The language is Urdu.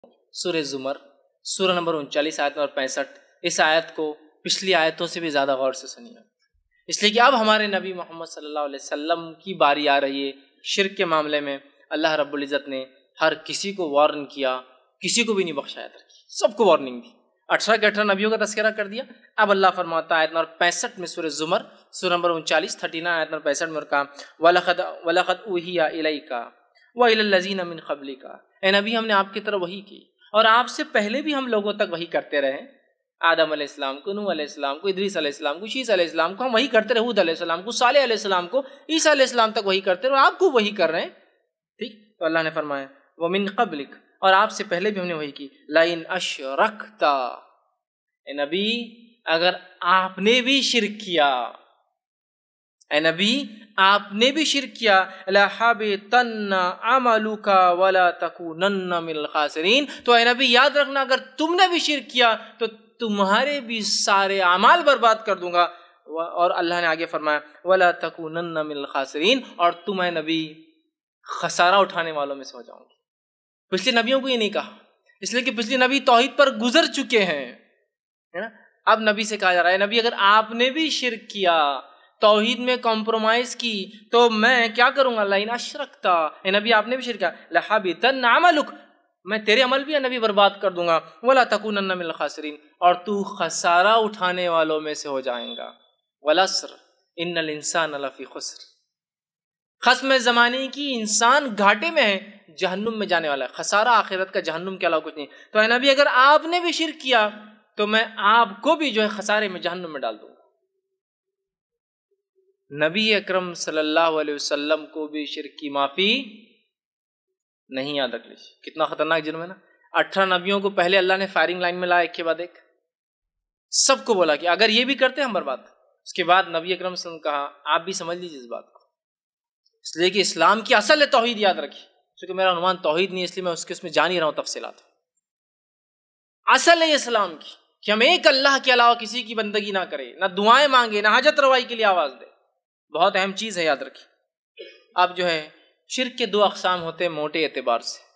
سورہ زمر سورہ نمبر 39 آیت نمبر 65، اس آیت کو پچھلی آیتوں سے بھی زیادہ غور سے سنیے، اس لیے کہ اب ہمارے نبی محمد صلی اللہ علیہ وسلم کی باری آ رہی ہے۔ شرک کے معاملے میں اللہ رب العزت نے ہر کسی کو وارن کیا، کسی کو بھی نہیں بخشایا، سب کو وارننگ دی، 18 کے 18 نبیوں کا تذکرہ کر دیا۔ اب اللہ فرماتا ہے آیت نمبر 65 میں سورہ زمر سورہ نمبر 39 آیت نمبر 65 میں کہا وَلَقَدْ أُوحِيَ إِلَيْكَ وَإِلَى الَّذِينَ مِنْ قَبْلِكَ، اے نبی ہم نے آپ کی طرف وحی کی اور آپ سے پہلے بھی ہم لوگوں تک وحی کرتے رہے، آدم علیہ السلام کو، نوح علیہ السلام کو، ادریس علیہ السلام کو، شیس علیہ السلام کو ہم وحی کرتے رہے، ہود علیہ السلام کو، صالح علیہ السلام کو، عیسیٰ علیہ السلام تک وحی کرتے رہے، آپ کو وحی کر رہے ہیں، ٹھیک۔ تو اللہ نے فرمایا وَمِن قَبْلِكَ، اور آپ سے پہلے بھی ہم نے وحی کی، لَئِنْ أَشْرَكْتَ، اے نبی اگر آپ نے بھی شرک کیا، اے نبی آپ نے بھی شرک کیا، لَحَبِطَنَّ عَمَلُكَ وَلَا تَكُونَنَّ مِنَ الْخَاسِرِينَ، تو اے نبی یاد رکھنا اگر تم نے بھی شرک کیا تو تمہارے بھی سارے اعمال برباد کر دوں گا۔ اور اللہ نے آگے فرمایا وَلَا تَكُونَنَّ مِنَ الْخَاسِرِينَ، اور تم اے نبی خسارہ اٹھانے والوں میں سے ہو جاؤں گے۔ پچھلے نبیوں کو یہ نہیں کہا، اس لیے کہ پچھلے نبی توحید پر گزر چکے ہیں، ہے نا۔ اب نبی سے کہا جا رہا ہے نبی اگر آپ نے بھی شرک کیا، توحید میں کمپرومائز کی، تو میں کیا کروں گا، لَئِنْ أَشْرَكْتَ، اے نبی آپ نے بھی شرک کیا، لَحَبِطَنَّ عَمَلُكَ، میں تیرے عمل بھی نبی برباد کر دوں گا، وَلَا تَكُونَنَّ مِنَ الْخَاسِرِينَ، اور تو خسارہ اٹھانے والوں میں سے ہو جائیں گا۔ وَالْعَصْرِ إِنَّ الْإِنسَانَ لَفِي خُسْرٍ، قسم زمانے کی انسان گھاٹے میں ہے، جہنم میں جانے والا ہے، خسارہ آخرت کا جہنم کے علاوہ کچھ نہیں۔ تو اے نبی اگر آپ نے بھی شرک کیا تو میں آپ کو بھی جو ہے خسارے میں جہنم میں ڈال دوں گا۔ نبی اکرم صلی اللہ علیہ وسلم کو بھی شرک کی معافی نہیں، یاد رکھ لیجیے، کتنا خطرناک جرم ہے نا۔ 18 نبیوں کو پہلے اللہ نے فائرنگ لائن میں لایا، ایک کے بعد ایک، سب کو بولا کہ اگر یہ بھی کرتے ہم برباد۔ اس کے بعد نبی اکرم صلی اللہ علیہ وسلم نے کہا آپ بھی سمجھ لیجیے اس بات کو، اس لیے کہ اسلام کی اصل ہے توحید، یاد رکھیے، کیونکہ میرا عنوان توحید نہیں، اس لیے میں اس میں جان ہی رہا ہوں تفصیلات۔ اصل ہے اسلام کی کہ ہم ایک اللہ کے علاوہ کسی کی بندگی نہ کرے، نہ دعائیں مانگے، نہ حاجت روائی کے لیے آواز دے، بہت اہم چیز ہے، یاد رکھیے۔ اب جو ہے شرک کے 2 اقسام ہوتے ہیں موٹے اعتبار سے،